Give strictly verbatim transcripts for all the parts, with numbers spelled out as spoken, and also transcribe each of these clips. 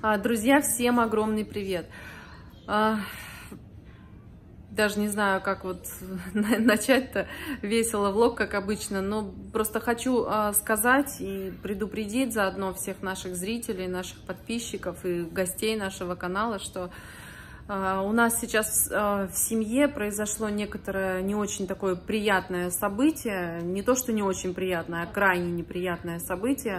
Друзья, всем огромный привет! Даже не знаю, как вот начать-то весело влог, как обычно, но просто хочу сказать и предупредить заодно всех наших зрителей, наших подписчиков и гостей нашего канала, что у нас сейчас в семье произошло некоторое не очень такое приятное событие, не то что не очень приятное, а крайне неприятное событие,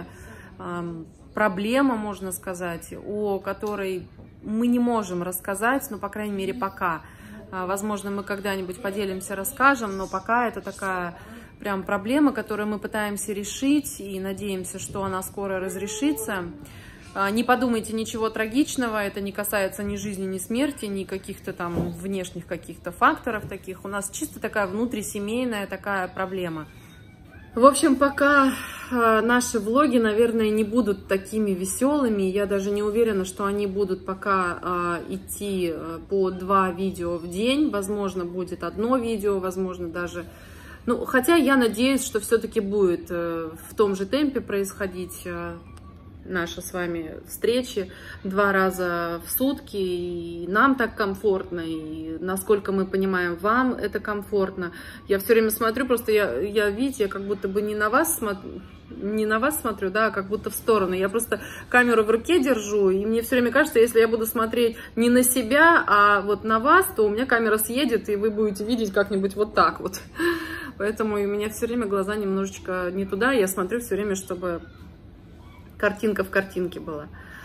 проблема, можно сказать, о которой мы не можем рассказать, но, по крайней мере, пока. Возможно, мы когда-нибудь поделимся, расскажем, но пока это такая прям проблема, которую мы пытаемся решить и надеемся, что она скоро разрешится. Не подумайте ничего трагичного, это не касается ни жизни, ни смерти, ни каких-то там внешних каких-то факторов таких. У нас чисто такая внутрисемейная такая проблема. В общем, пока наши влоги, наверное, не будут такими веселыми, я даже не уверена, что они будут пока идти по два видео в день, возможно, будет одно видео, возможно, даже... Ну, хотя я надеюсь, что все-таки будет в том же темпе происходить наши с вами встречи два раза в сутки, и нам так комфортно, и насколько мы понимаем, вам это комфортно. Я все время смотрю, просто я, я видите, я как будто бы не на вас смотрю, не на вас смотрю, да, а как будто в сторону. Я просто камеру в руке держу, и мне все время кажется, если я буду смотреть не на себя, а вот на вас, то у меня камера съедет, и вы будете видеть как-нибудь вот так вот. Поэтому у меня все время глаза немножечко не туда, я смотрю все время, чтобы картинка в картинке была.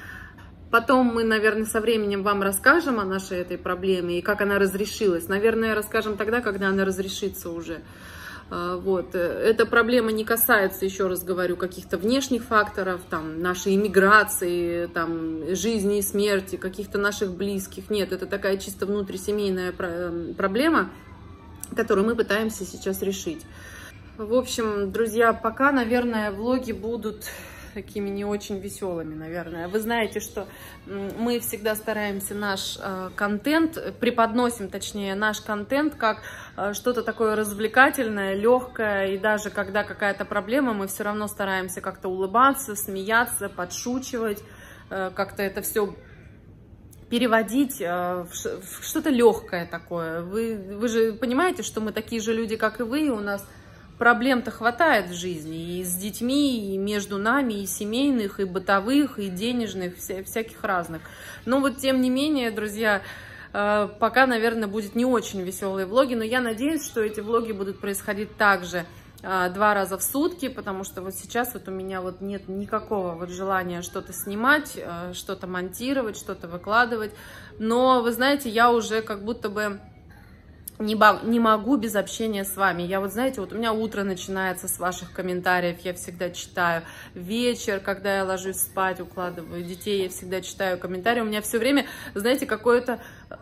Потом мы, наверное, со временем вам расскажем о нашей этой проблеме и как она разрешилась. Наверное, расскажем тогда, когда она разрешится уже. Вот. Эта проблема не касается, еще раз говорю, каких-то внешних факторов, там, нашей иммиграции, там, жизни и смерти, каких-то наших близких. Нет, это такая чисто внутрисемейная проблема, которую мы пытаемся сейчас решить. В общем, друзья, пока, наверное, влоги будут такими не очень веселыми, наверное. Вы знаете, что мы всегда стараемся наш э, контент, преподносим, точнее, наш контент как э, что-то такое развлекательное, легкое, и даже когда какая-то проблема, мы все равно стараемся как-то улыбаться, смеяться, подшучивать, э, как-то это все переводить э, в что-то легкое такое. Вы, вы же понимаете, что мы такие же люди, как и вы, и у нас проблем-то хватает в жизни, и с детьми, и между нами, и семейных, и бытовых, и денежных, вся, всяких разных. Но вот тем не менее, друзья, пока, наверное, будет не очень веселые влоги, но я надеюсь, что эти влоги будут происходить также два раза в сутки, потому что вот сейчас вот у меня вот нет никакого вот желания что-то снимать, что-то монтировать, что-то выкладывать. Но, вы знаете, я уже как будто бы Не, не могу без общения с вами. Я вот, знаете, вот у меня утро начинается с ваших комментариев, я всегда читаю. Вечер, когда я ложусь спать, укладываю детей, я всегда читаю комментарии. У меня все время, знаете, какое-то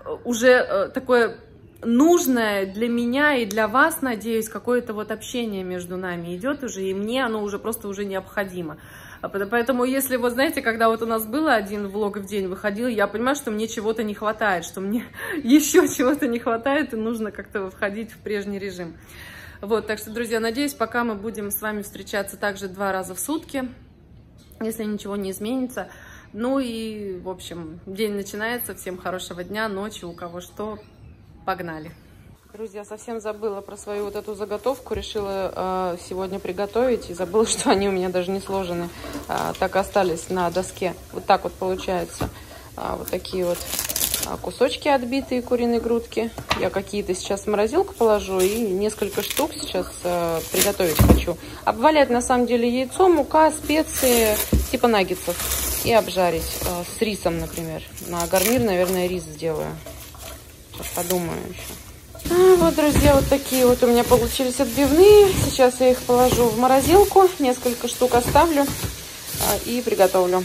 уже такое нужное для меня и для вас, надеюсь, какое-то вот общение между нами идет уже, и мне оно уже просто уже необходимо. Поэтому, если, вот знаете, когда вот у нас было один влог в день выходил, я понимаю, что мне чего-то не хватает, что мне еще чего-то не хватает, и нужно как-то входить в прежний режим. Вот, так что, друзья, надеюсь, пока мы будем с вами встречаться также два раза в сутки, если ничего не изменится. Ну и, в общем, день начинается. Всем хорошего дня, ночи, у кого что. Погнали. Друзья, совсем забыла про свою вот эту заготовку, решила э, сегодня приготовить, и забыла, что они у меня даже не сложены, э, так остались на доске. Вот так вот получается, э, вот такие вот э, кусочки отбитые куриной грудки. Я какие-то сейчас в морозилку положу и несколько штук сейчас э, приготовить хочу. Обвалять на самом деле яйцо, мука, специи, типа наггетсов, и обжарить э, с рисом, например. На гарнир, наверное, рис сделаю. Сейчас подумаю еще. А, вот, друзья, вот такие вот у меня получились отбивные. Сейчас я их положу в морозилку, несколько штук оставлю а, и приготовлю.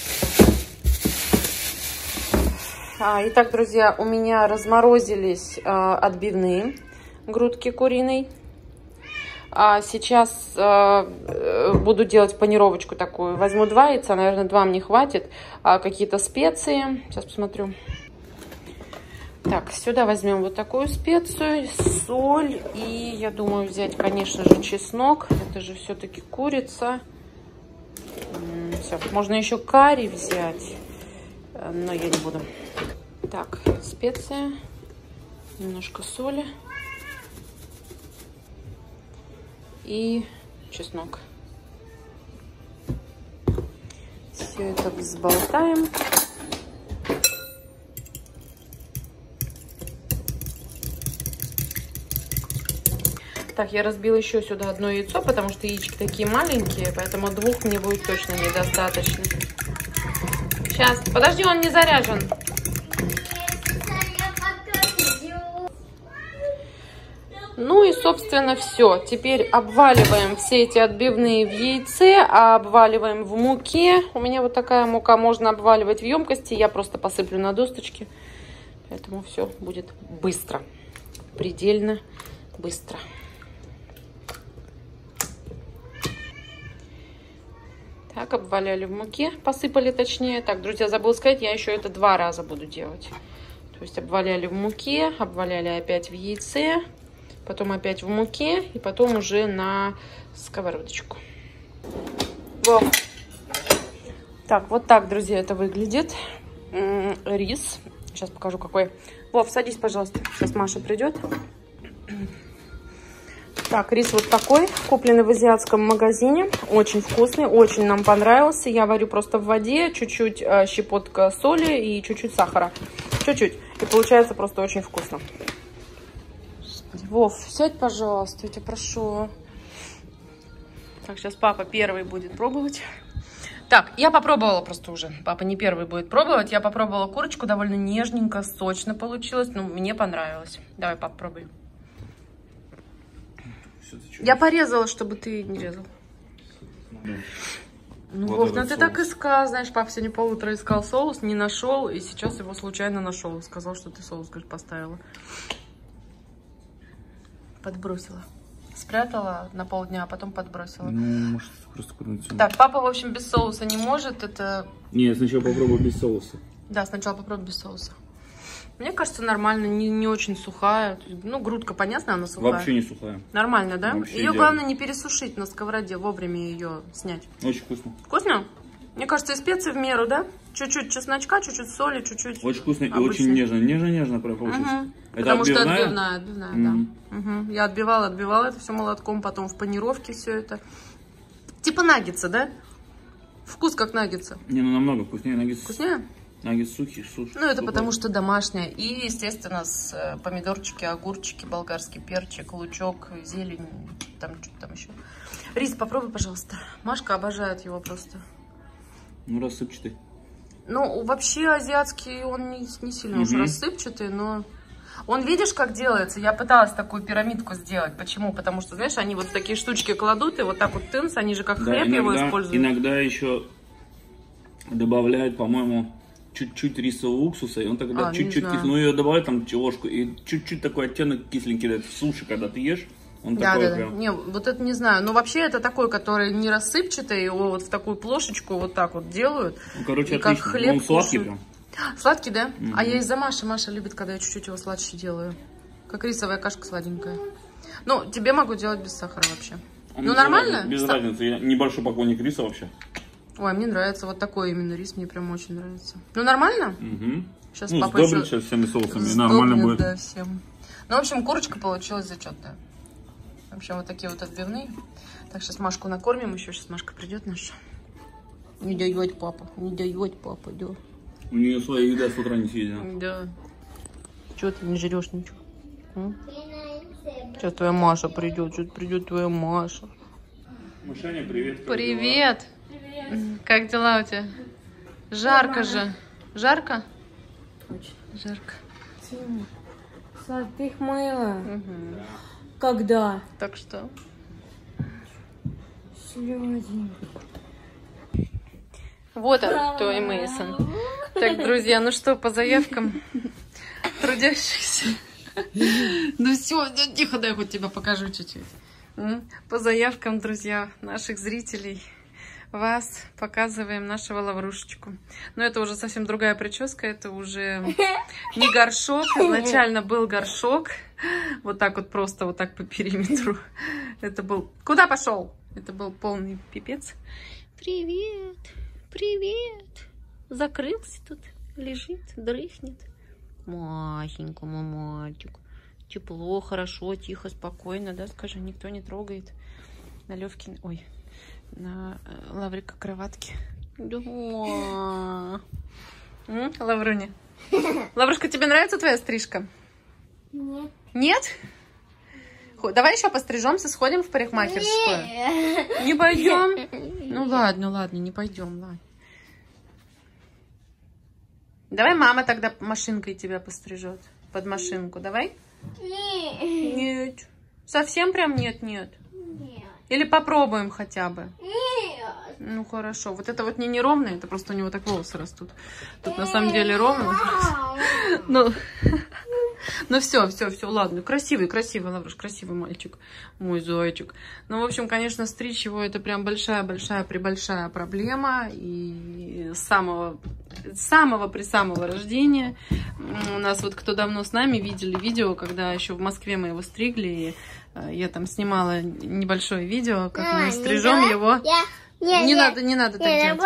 А, итак, друзья, у меня разморозились а, отбивные грудки куриной. А сейчас а, буду делать панировочку такую. Возьму два яйца, наверное, два мне хватит. А, какие-то специи. Сейчас посмотрю. Так, сюда возьмем вот такую специю, соль и, я думаю, взять, конечно же, чеснок. Это же все-таки курица. Все, можно еще карри взять. но я не буду. Так, специи, немножко соли и чеснок. Все это взболтаем. Так, я разбила еще сюда одно яйцо, потому что яички такие маленькие, поэтому двух мне будет точно недостаточно. Сейчас, подожди, он не заряжен. Ну и, собственно, все. Теперь обваливаем все эти отбивные в яйце, а обваливаем в муке. У меня вот такая мука, можно обваливать в емкости. Я просто посыплю на досточки. Поэтому все будет быстро. Предельно быстро. Так, обваляли в муке, посыпали точнее. Так, друзья, забыла сказать, я еще это два раза буду делать. То есть обваляли в муке, обваляли опять в яйце, потом опять в муке и потом уже на сковородочку. Во. Так, вот так, друзья, это выглядит. М-м, рис. Сейчас покажу, какой. Вов, садись, пожалуйста. Сейчас Маша придет. Так, рис вот такой, купленный в азиатском магазине. Очень вкусный, очень нам понравился. Я варю просто в воде, чуть-чуть э, щепотка соли и чуть-чуть сахара. Чуть-чуть. И получается просто очень вкусно. Вов, сядь, пожалуйста, я тебя прошу. Так, сейчас папа первый будет пробовать. Так, я попробовала просто уже. Папа не первый будет пробовать. Я попробовала курочку, довольно нежненько, сочно получилось. Ну, мне понравилось. Давай, папа, пробуй. Я порезала, чтобы ты не резал. Да. Ну, Вот Вов, ну ты соус. так искал. Знаешь, папа сегодня полутора искал соус, не нашел, и сейчас его случайно нашел. Сказал, что ты соус, говорит, поставила. Подбросила. Спрятала на полдня, а потом подбросила. Ну, может, просто куда-нибудь. Так, папа, в общем, без соуса не может. Это... Не, сначала попробую без соуса. Да, сначала попробуй без соуса. Мне кажется, нормально, не, не очень сухая. Ну, грудка, понятно, она сухая. Вообще не сухая. Нормально, да? Вообще Ее идеально. главное не пересушить на сковороде, вовремя ее снять. Очень вкусно. Вкусно? Мне кажется, и специи в меру, да? Чуть-чуть чесночка, чуть-чуть соли, чуть-чуть. Очень вкусно и обычно. очень нежно. Нежно-нежно прям получилось. Угу. Это Потому отбивная? что отбивная, отбивная, Mm. да. Угу. Я отбивала, отбивала это все молотком, потом в панировке все это. Типа наггетса, да? Вкус как наггетса. Не, ну намного вкуснее. Наггетс, Вкуснее? наггетс сухий, суш. Ну, это сухой. потому что домашняя. И, естественно, с э, помидорчики, огурчики, болгарский перчик, лучок, зелень, там что-то там еще. Рис, попробуй, пожалуйста. Машка обожает его просто. Ну, рассыпчатый. Ну, вообще азиатский, он не, не сильно уж Мгм. рассыпчатый, но... Он, видишь, как делается? Я пыталась такую пирамидку сделать. Почему? Потому что, знаешь, они вот такие штучки кладут, и вот так вот тынц, они же как Да, хлеб его иногда, используют. иногда еще добавляют, по-моему, чуть-чуть рисового уксуса, и он тогда А, не чуть-чуть знаю. кислый. Ну, ее добавляют там ложку, и чуть-чуть такой оттенок кисленький дает в суши, когда ты ешь. Он Да, такой да, прям... да. Не, вот это не знаю. Но вообще это такой, который не рассыпчатый, его вот в такую плошечку вот так вот делают. Ну, короче, и как отлично. хлеб Он сладкий кушают. прям. Сладкий, да? Мгм. А я из-за Маши. Маша любит, когда я чуть-чуть его сладче делаю. Как рисовая кашка сладенькая. Ну, тебе могу делать без сахара вообще. Он Ну, без нормально? разницы, Без Са- разницы. Я небольшой поклонник риса вообще. Ой, мне нравится вот такой именно рис, мне прям очень нравится. Ну, нормально? Угу. Сейчас Ну, папа сдобрить еще сейчас всеми соусами, и сдобрит, нормально будет. да, всем. Ну, в общем, курочка получилась зачетная. В общем, вот такие вот отбивные. Так, сейчас Машку накормим еще. Сейчас Машка придет наша. Не дает папа, не дает папа, да. У нее своя еда с утра не съедена. Да. Чего ты не жрешь ничего? М? Сейчас твоя Маша придет, сейчас придет твоя Маша. Мышаня, привет. как Привет. Привет. Как дела у тебя? Жарко же. Жарко? Очень. Жарко. Сад, ты их мыла? Угу. Когда? Так что? Слезы. Вот он, твой Мейсон. Так, друзья, ну что, по заявкам трудящихся? Ну все, тихо, дай хоть тебя покажу чуть-чуть. М? По заявкам, друзья, наших зрителей, вас показываем нашего лаврушечку. Но это уже совсем другая прическа, это уже не горшок. Изначально был горшок. Вот так вот просто, вот так по периметру. Это был... Куда пошел? Это был полный пипец. Привет, привет. Закрылся тут. Лежит, дрыхнет. Масенькому мальчику. Тепло, хорошо, тихо, спокойно, да, скажи, никто не трогает. На Левкин, ой, на Лаврика кроватке. Да. Лавруня. Лаврушка, тебе нравится твоя стрижка? Нет. Нет? Давай еще пострижемся, сходим в парикмахерскую. Нет. Не пойдем? Ну ладно, ладно, не пойдем, ладно. Давай мама тогда машинкой тебя пострижет. Под машинку, давай? Нет. Нет. Совсем прям нет-нет? Нет. Или попробуем хотя бы? Нет. Ну хорошо. Вот это вот не неровно, это просто у него так волосы растут. Тут на самом деле ровно. Ну, ну все, все, все, ладно. Красивый, красивый, Лавруш, красивый мальчик. Мой зайчик. Ну, в общем, конечно, стричь его это прям большая-большая-пребольшая проблема. И с самого, самого при самого рождения. У нас вот кто давно с нами видели видео, когда еще в Москве мы его стригли. И я там снимала небольшое видео, как мы стрижем его. Не, не надо, не надо так делать.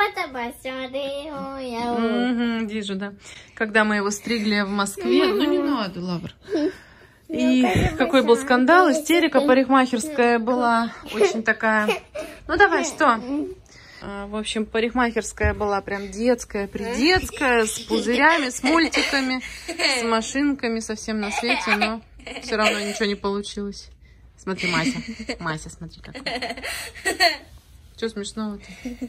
Угу, вижу, да. Когда мы его стригли в Москве. Ну, не надо, Лавр. И какой был скандал, истерика парикмахерская была. Очень такая. Ну, давай, что? В общем, парикмахерская была прям детская, придетская, с пузырями, с мультиками, с машинками, совсем на свете, но все равно ничего не получилось. Смотри, Мася. Мася, смотри, какой. Что смешного-то?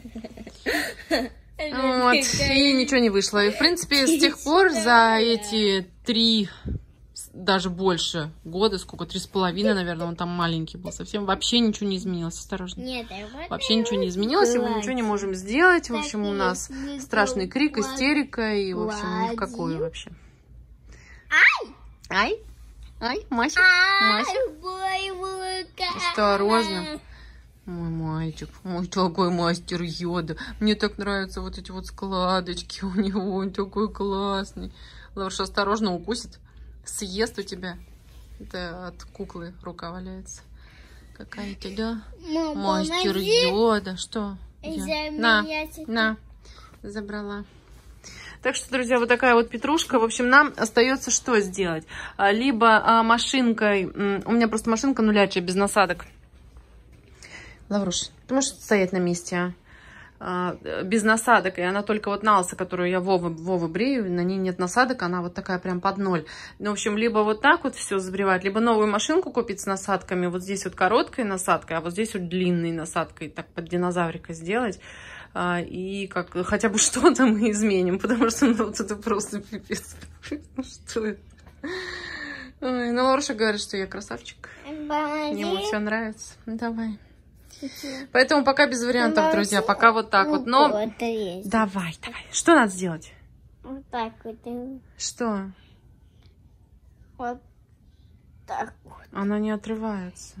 Вот, и ничего не вышло. И, в принципе, с тех пор за эти три, даже больше года, сколько, три с половиной, наверное, он там маленький был, совсем вообще ничего не изменилось. Осторожно. Нет, вообще ничего не изменилось, и мы ничего не можем сделать. В общем, у нас страшный крик, истерика, и, в общем, ни в какую вообще. Ай! Ай! Ай, Мася, Мася. Осторожно. Мой мальчик, мой такой мастер йода. Мне так нравятся вот эти вот складочки у него. Он такой классный. Лавруш, осторожно, укусит. Съест у тебя. Это от куклы рука валяется. Какая-то, да? Мастер йода. Что? Я... На, на. Забрала. Так что, друзья, вот такая вот петрушка. В общем, нам остается что сделать? Либо машинкой... У меня просто машинка нулячая, без насадок. Лавруш, ты можешь стоять на месте, а? Без насадок, и она только вот на лысо, которую я Вовы, Вовы брею, на ней нет насадок, она вот такая прям под ноль. Ну, в общем, либо вот так вот все забревать, либо новую машинку купить с насадками, вот здесь вот короткой насадкой, а вот здесь вот длинной насадкой, так под динозаврика сделать, а, и как хотя бы что-то мы изменим, потому что ну, вот это просто пипец. Ну, что это? Ой, ну, Лавруша говорит, что я красавчик, ему все нравится. Давай. Поэтому пока без вариантов, друзья, пока вот так вот, но... Давай, давай. Что надо сделать? Вот так вот. Что? Вот так вот. Она не отрывается.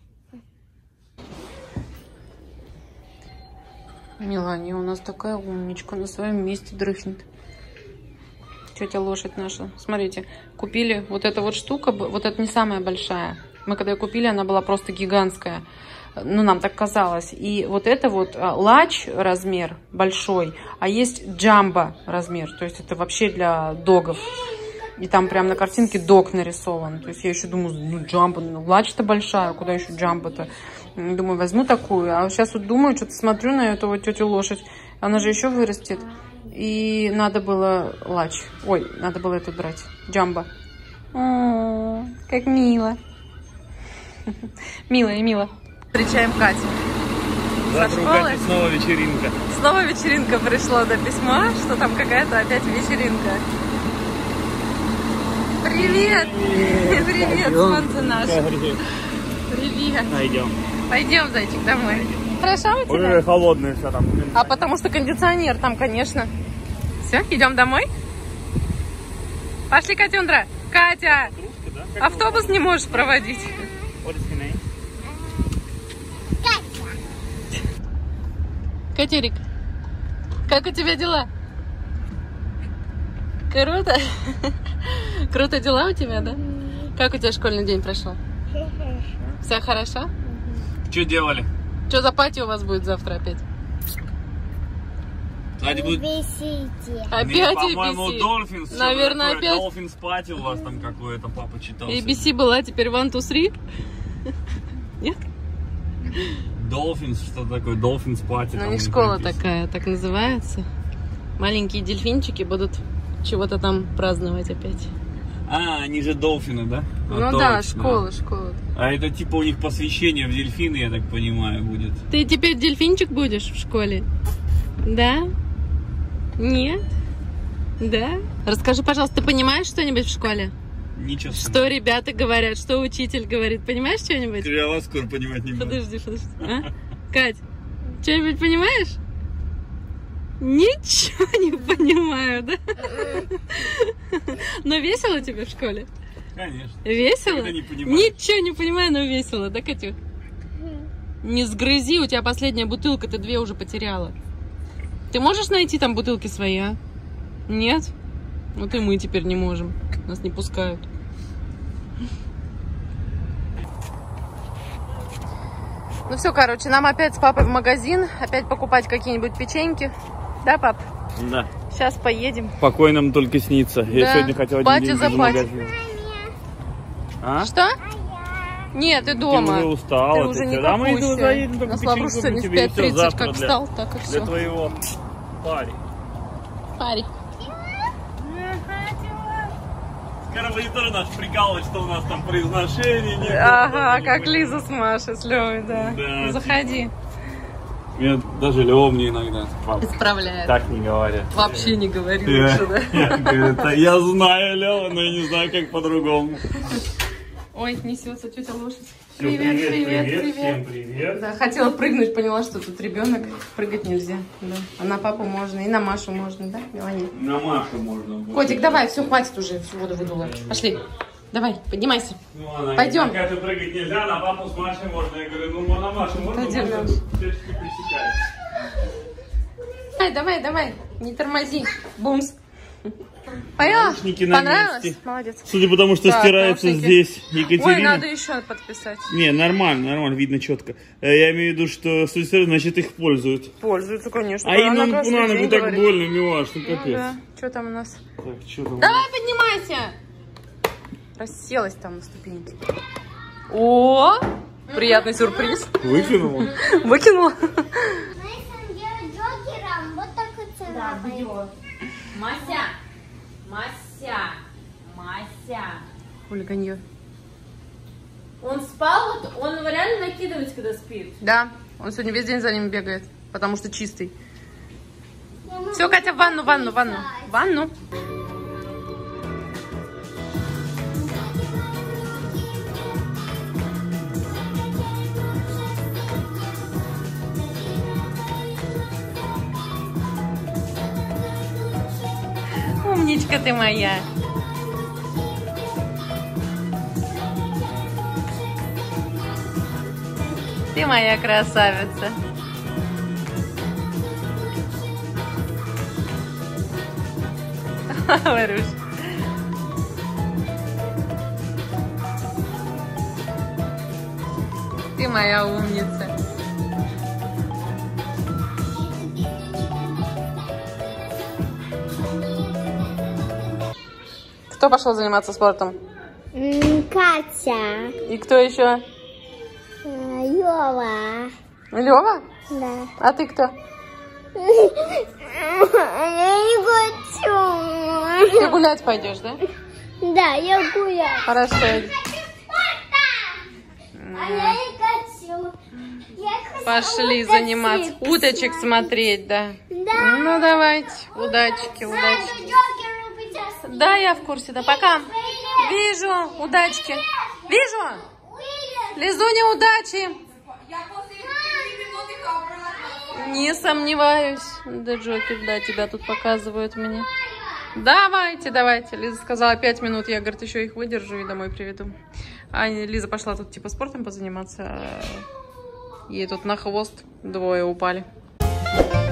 Мелания у нас такая умничка, на своем месте дрыхнет. Тетя лошадь наша. Смотрите, купили вот эта вот штука, вот это не самая большая. Мы когда ее купили, она была просто гигантская. Ну, нам так казалось. И вот это вот лач размер большой, а есть джамбо размер. То есть это вообще для догов. И там прям на картинке дог нарисован. То есть я еще думаю, ну, джамбо, ну, лач-то большая, куда еще джамбо-то? Думаю, возьму такую. А сейчас вот думаю, что-то смотрю на эту вот тетю лошадь. Она же еще вырастет. И надо было лач. Ой, надо было этот брать. Джамбо. О, как мило. Мило и мило. Встречаем Катю. Завтра у Кати снова вечеринка. Снова вечеринка пришла до письма, что там какая-то опять вечеринка. Привет! Привет, Привет солнце наше. Привет. Пойдем. Пойдем, зайчик, домой. Хорошо у тебя? Уже холодное все там. А потому что кондиционер там, конечно. Все, идем домой? Пошли, Катюндра. Катя! Да? Автобус не можешь проводить. Катерик, как у тебя дела? Круто? Круто дела у тебя, да? Как у тебя школьный день прошел? Все хорошо? Что делали? Что за пати у вас будет завтра опять? Кстати, будет... Висите. Опять По-моему, эй би си. Dolphins. Наверное, что-то такое. опять. Dolphins Party у вас там какое-то, папа читал. эй би си была, теперь one, two, three. Нет? Dolphins, что такое? Dolphins Party. Ну, у там них у школа написано. такая, так называется. Маленькие дельфинчики будут чего-то там праздновать опять. А, они же дольфины, да? Ну А, да, точно. школа, школа. А это типа у них посвящение в дельфины, я так понимаю, будет. Ты теперь дельфинчик будешь в школе? Да? Нет? Да? Расскажи, пожалуйста, ты понимаешь что-нибудь в школе? Ничего себе. Что ребята говорят, что учитель говорит? Понимаешь что-нибудь? Я вас скоро понимать не буду. Подожди, подожди. А? Кать, что-нибудь понимаешь? Ничего не понимаю, да? Но весело тебе в школе? Конечно. Весело? Когда не понимаешь. Ничего не понимаю, но весело, да, Катюх? Не сгрызи, у тебя последняя бутылка, ты две уже потеряла. Ты можешь найти там бутылки свои, а? Нет? Вот и мы теперь не можем. Нас не пускают. Ну все, короче, нам опять с папой в магазин. Опять покупать какие-нибудь печеньки. Да, пап? Да. Сейчас поедем. Покой нам только снится. Да. Я сегодня хотел один Пати день за в пати. магазин. А? Что? Нет, ты дома. Ты уже устала. Ты уже Да, мы никакущая. заедем, У только нас печеньку Лавруш сегодня в тебе, и пять всё, тридцать завтра как для- встал, так и Для все. твоего пари. Пари. Скоро будет тоже наш прикалывать, что у нас там произношение нет. Ага, как Лиза с Машей, с Левой, да. Да. Заходи. Мне даже Лёва мне иногда пап, Исправляет. так не говорят. Вообще не говори Я, лучше, да? я, говорю, «Да я знаю Лёва, но я не знаю, как по-другому. Ой, несется тетя лошадь. Всё, всем привет. Да, хотела прыгнуть, поняла, что тут ребенок. Прыгать нельзя. Да. А на папу можно, и на Машу можно, да, Мелани? На Машу можно будет. Котик, давай, все, хватит уже, всю воду выдула. Пошли. Давай, поднимайся. Ну, она Пойдем. Как это прыгать нельзя, на папу с Машей можно. Я говорю, ну на Машу можно, Пойдем, Маша Лёш. всячески пресекает. Давай, давай, давай, не тормози. Бумс. Поняла? Наушники на Понравилось? месте. Молодец. Судя по тому, что Так, стирается наушники. здесь Екатерина. Ой, надо еще подписать. Не, нормально, нормально, видно четко. Я имею в виду, что судя, значит, их пользуют. Пользуются, конечно. А им на ногу так больно, Милаш, ну Ну, капец. да. Что там у нас? Так, что там? Давай, поднимайся! Расселась там на ступеньке. О, приятный сюрприз. Выкинула? Выкинула. Мы если делать джокером, вот так вот царапаем. Мася, Мася, Мася. Хулиганье. Он спал, вот он его реально накидывает, когда спит. Да, он сегодня весь день за ним бегает, потому что чистый. Все, Катя, в ванну, в ванну, в ванну. В ванну. Умничка ты моя. Ты моя красавица. Варюш. Ты моя умница. Кто пошел заниматься спортом? М, Катя. И кто еще? Э, Лёва. Лева? Да. А ты кто? Я не хочу. Ты гулять пойдешь, да? Да, я гуляю. Хорошо. А я не хочу. Я хочу Пошли уточек. заниматься. Уточек смотреть, да. Да. Ну давайте. Удачки, Надо удачки. джокером быть. Да, я в курсе, да. Пока. Вижу. Удачки. Вижу. Лизуня, удачи. Не сомневаюсь. Да, Джокер, да, тебя тут показывают мне. Давайте, давайте. Лиза сказала пять минут. Я, говорит, еще их выдержу и домой приведу. А Лиза пошла тут типа спортом позаниматься. Ей тут на хвост двое упали.